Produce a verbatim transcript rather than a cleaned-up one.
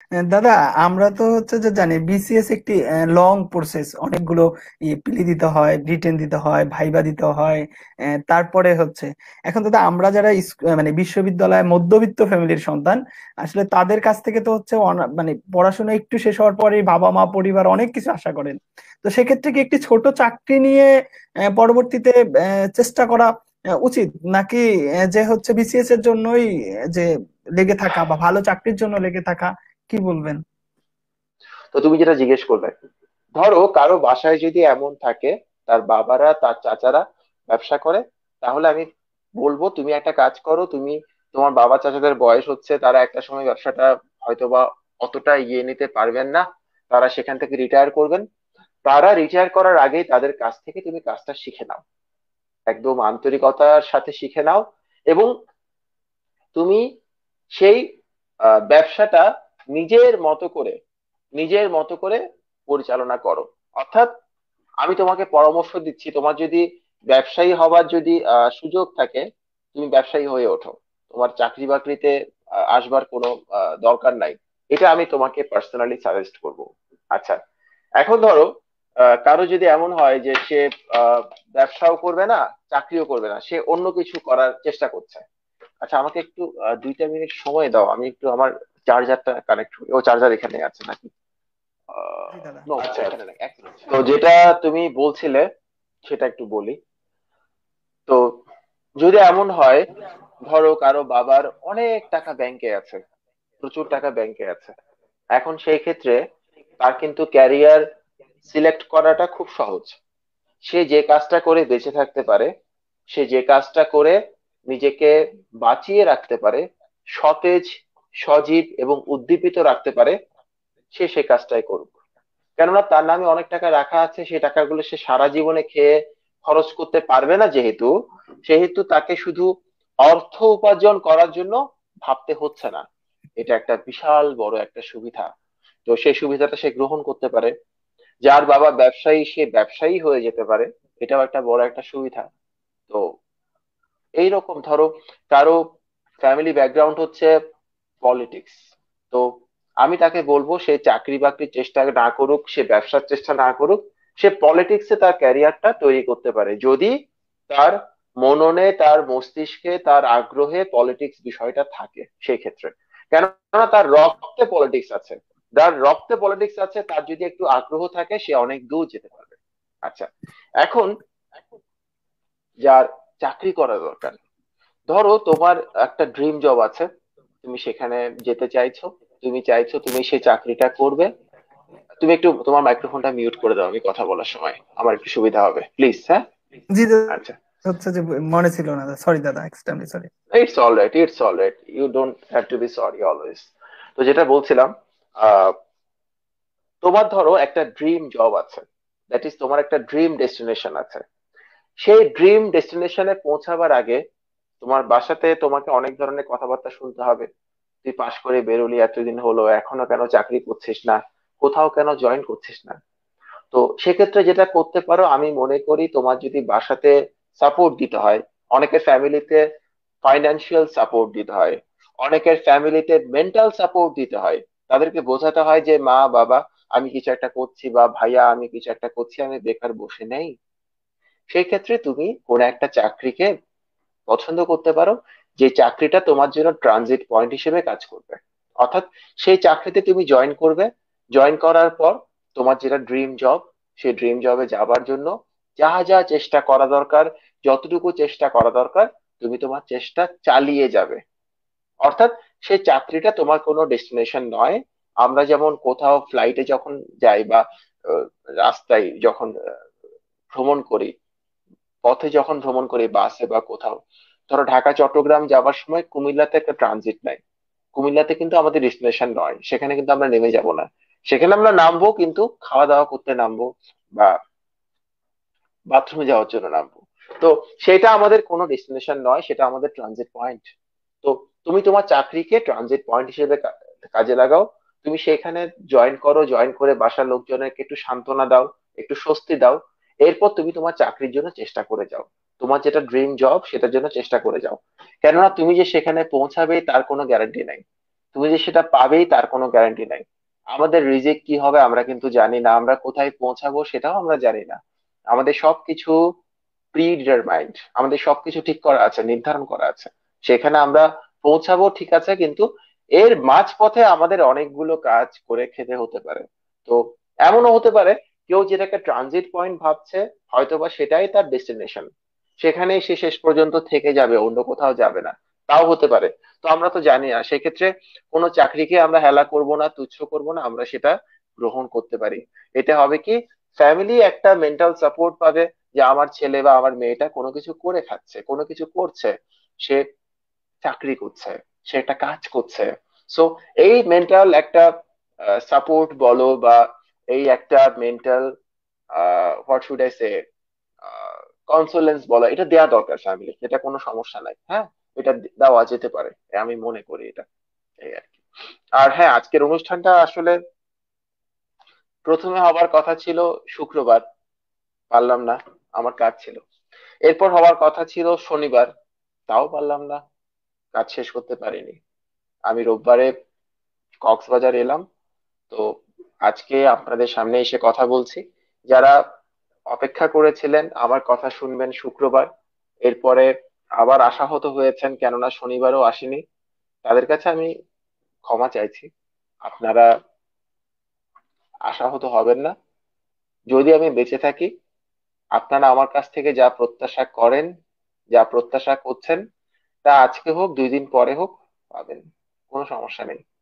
আহ, দাদা, আমরা তো হচ্ছে যে জানি বিসিএস একটি লং প্রসেস, অনেকগুলো প্রি দিতে হয়, রিটেন দিতে হয়, ভাইবা দিতে হয়। আহ, তারপরে হচ্ছে এখন দাদা আমরা যারা ইস- আহ, মানে বিশ্ববিদ্যালয় মধ্যবিত্ত ফ্যামিলির সন্তান, আসলে তাদের কাছ থেকে তো হচ্ছে অনা- মানে পড়াশোনা একটু শেষ হওয়ার পরেই বাবা মা পরিবার অনেক কিছু আশা করেন। তো সেক্ষেত্রে কি একটি ছোট চাকরি নিয়ে আহ, পরবর্তীতে আহ, চেষ্টা করা আহ, উচিত, নাকি আহ, যে হচ্ছে বিসিএস এর জন্যই আহ, যে লেগে থাকা বা ভালো চাকরির জন্য লেগে থাকা, কি বলবেন? তো তুমি যেটা জিজ্ঞেস করবে, ধরো কারো বাসায় যদি এমন থাকে, তার বাবারা তার চাচারা ব্যবসা করে, তাহলে আমি বলবো তুমি একটা কাজ করো। তুমি, তোমার বাবা চাচাদের বয়স হচ্ছে, তারা একটা সময় ব্যবসাটা হয়তোবা অতটা ইয়ে নিতে পারবেন না, তারা সেখান থেকে রিটায়ার করবেন। তারা রিটায়ার করার আগেই তাদের কাছ থেকে তুমি কাজটা শিখে নাও, একদম আন্তরিকতার সাথে শিখে নাও। এবং তুমি সেই আহ, ব্যবসাটা নিজের মতো করে নিজের মতো করে পরিচালনা করো। অর্থাৎ আমি তোমাকে পরামর্শ দিচ্ছি, তোমার যদি ব্যবসায়ী হবার যদি আহ, সুযোগ থাকে, তুমি ব্যবসায়ী হয়ে ওঠো। তোমার চাকরি বাকরিতে আহ, আসবার কোনো আহ, দরকার নাই। এটা আমি তোমাকে পার্সোনালি সাজেস্ট করব। আচ্ছা, এখন ধরো আহ, কারো যদি এমন হয় যে সে আহ, ব্যবসাও করবে না, চাকরিও করবে না, সে অন্য কিছু করার চেষ্টা করছে। আচ্ছা, আমাকে একটু আহ, দুইটা মিনিট সময় দাও, আমি একটু আমার চার্জারটা কানেক্ট করি। ও, চার্জার এখানে আছে নাকি? আহ, জি দাদা। no, আচ্ছা, এখানে নেই। এক মিনিট। তো যেটা তুমি বলছিলে সেটা একটু বলি। তো যদি এমন হয়, ধরো কারো বাবার অনেক টাকা ব্যাংকে আছে, প্রচুর টাকা ব্যাংকে আছে, এখন সেই ক্ষেত্রে তার কিন্তু ক্যারিয়ার সিলেক্ট করাটা খুব সহজ। সে যে কাজটা করে বেঁচে থাকতে পারে, সে যে কাজটা করে নিজেকে বাঁচিয়ে রাখতে পারে, সতেজ, সজীব এবং উদ্দীপিত রাখতে পারে, সে সে কাজটাই করুক। কেননা তার নামে অনেক টাকা রাখা আছে, সেই টাকাগুলো সে সারা জীবনে খেয়ে খরচ করতে পারবে না, যেহেতু সেহেতু তাকে শুধু অর্থ উপার্জন করার জন্য ভাবতে হচ্ছে না। এটা একটা বিশাল বড় একটা সুবিধা। তো সেই সুবিধাটা সে গ্রহণ করতে পারে। যার বাবা ব্যবসায়ী, সে ব্যবসায়ী হয়ে যেতে পারে, এটাও একটা বড় একটা সুবিধা। তো এইরকম ধরো কারো ফ্যামিলি ব্যাকগ্রাউন্ড হচ্ছে পলিটিক্স, তো আমি তাকে বলবো সে চাকরি বাকরির চেষ্টা না করুক, সে ব্যবসার চেষ্টা না করুক, সে পলিটিক্সে তার ক্যারিয়ারটা তৈরি করতে পারে, যদি তার মননে, তার মস্তিষ্কে, তার আগ্রহে পলিটিক্স বিষয়টা থাকে সেই ক্ষেত্রে। কেননা তার রক্তে পলিটিক্স আছে, যার রক্তে পলিটিক্স আছে তার যদি একটু আগ্রহ থাকে, সে অনেক দূর যেতে পারবে। আচ্ছা, এখন যার চাকরি করা দরকার, ধরো তোমার একটা ড্রিম জব আছে, তুমি সেখানে যেতে চাইছো, তুমি চাইছো তুমি সেই চাকরিটা করবে। তুমি একটু তোমার মাইক্রোফোনটা মিউট করে দাও, আমি কথা বলার সময় আমার একটু সুবিধা হবে, প্লিজ। হ্যাঁ, জি দাদা, আচ্ছা। হচ্ছে যে মনে ছিল না, সরি দাদা, extremely sorry. It's all right, it's all right, you don't have to be sorry always. তো যেটা বলছিলাম, আহ তোমার ধরো একটা ড্রিম জব আছে, দ্যাট ইজ তোমার একটা ড্রিম ডেস্টিনেশন আছে। সেই ড্রিম ডেস্টিনেশনে পৌঁছাবার আগে তোমার বাসাতে তোমাকে অনেক ধরনের কথাবার্তা শুনতে হবে। তুই পাশ করে বেরোলি, এতদিন হলো এখনো কেন চাকরি করছিস না, কোথাও কেন জয়েন করছিস না? তো সেক্ষেত্রে যেটা করতে পারো, আমি মনে করি তোমার যদি বাসাতে সাপোর্ট দিতে হয়, অনেকের ফ্যামিলিতে ফাইন্যান্সিয়াল সাপোর্ট দিতে হয়, অনেকের ফ্যামিলিতে মেন্টাল সাপোর্ট দিতে হয়, তাদেরকে বোঝাতে হয় যে মা বাবা, আমি কিছু একটা করছি, বা ভাইয়া আমি কিছু একটা করছি, আমি বেকার বসে নেই। সেই ক্ষেত্রে তুমি কোন একটা চাকরিকে পছন্দ করতে পারো, যে চাকরিটা তোমার জন্য ট্রানজিট পয়েন্ট হিসেবে কাজ করবে। অর্থাৎ সেই চাকরিতে তুমি জয়েন করবে, জয়েন করার পর তোমার যেটা ড্রিম জব, সেই ড্রিম জবে যাবার জন্য যা যা চেষ্টা করা দরকার, যতটুকু চেষ্টা করা দরকার, তুমি তোমার চেষ্টা চালিয়ে যাবে। অর্থাৎ সেই চাকরিটা তোমার কোনো ডেস্টিনেশন নয়। আমরা যেমন কোথাও ফ্লাইটে যখন যাই, বা আহ, রাস্তায় যখন আহ, ভ্রমণ করি, পথে যখন ভ্রমণ করি বাসে বা কোথাও, ধরো ঢাকা চট্টগ্রাম যাবার সময় কুমিল্লাতে একটা ট্রানজিট নাই, কুমিল্লাতে কিন্তু আমাদের ডেস্টিনেশন নয়, সেখানে কিন্তু আমরা নেমে যাব না। সেখানে আমরা নামবো কিন্তু খাওয়া দাওয়া করতে নামবো, বা বাথরুমে যাওয়ার জন্য নামবো। তো সেটা আমাদের কোনো ডেস্টিনেশন নয়, সেটা আমাদের ট্রানজিট পয়েন্ট। তো তুমি তোমার চাকরিকে ট্রানজিট পয়েন্ট হিসেবে কা- কাজে লাগাও। তুমি সেখানে জয়েন করো, জয়েন করে বাসার লোকজনকে একটু সান্ত্বনা দাও, একটু স্বস্তি দাও। এরপর তুমি তোমার চাকরির জন্য চেষ্টা করে যাও, তোমার যেটা ড্রিম জব সেটার জন্য চেষ্টা করে যাও। কেননা তুমি যে সেখানে পৌঁছাবে তার কোনো গ্যারান্টি নাই। তুমি যে সেটা পাবেই তার কোনো গ্যারান্টি নাই। আমাদের রিজিক কি হবে আমরা কিন্তু জানি না, আমরা কোথায় পৌঁছাবো সেটাও আমরা জানি না। আমাদের সবকিছু প্রি ডিটারমাইন্ড, আমাদের সবকিছু ঠিক করা আছে, নির্ধারণ করা আছে, সেখানে আমরা পৌঁছাবো ঠিক আছে, কিন্তু এর মাঝপথে আমাদের অনেকগুলো কাজ করে খেতে হতে পারে। তো এমনও হতে পারে কেউ যেটাকে ট্রানজিট পয়েন্ট ভাবছে, হয়তোবা সেটাই তার ডেস্টিনেশন, সেখানেই সে শেষ পর্যন্ত থেকে যাবে, অন্য কোথাও যাবে না, তাও হতে পারে। তো আমরা তো জানি না, সেক্ষেত্রে কোনো চাকরিকে আমরা হেলা করব না, তুচ্ছ করব না, আমরা সেটা গ্রহণ করতে পারি। এতে হবে কি, ফ্যামিলি একটা মেন্টাল সাপোর্ট পাবে যে আমার ছেলে বা আমার মেয়েটা কোনো কিছু করে খাচ্ছে, কোনো কিছু করছে, সে চাকরি করছে, সে একটা কাজ করছে। সো এই মেন্টাল একটা সাপোর্ট বলো, বা এই একটা mental what should I say condolence বলো, এটা দেওয়া দরকার ফ্যামিলি, এটা কোনো সমস্যা নাই, হ্যাঁ, এটা দেওয়া যেতে পারে, আমি মনে করি এটা, এই আর কি। আর হ্যাঁ, আজকের অনুষ্ঠানটা আসলে প্রথমে হবার কথা ছিল শুক্রবার, পারলাম না, আমার কাজ ছিল। এরপর হওয়ার কথা ছিল শনিবার, তাও পারলাম না, কাজ শেষ করতে পারিনি। আমি রোববারে কক্সবাজার এলাম। তো আজকে আপনাদের সামনে এসে কথা বলছি। যারা অপেক্ষা করেছিলেন আমার কথা শুনবেন শুক্রবার, এরপরে আবার আশাহত হয়েছেন কেননা শনিবারও আসেনি, তাদের কাছে আমি ক্ষমা চাইছি। আপনারা আশাহত হবেন না। যদি আমি বেঁচে থাকি, আপনারা আমার কাছ থেকে যা প্রত্যাশা করেন, যা প্রত্যাশা করছেন, তা আজকে হোক দুই দিন পরে হোক পাবেন, কোনো সমস্যা নেই।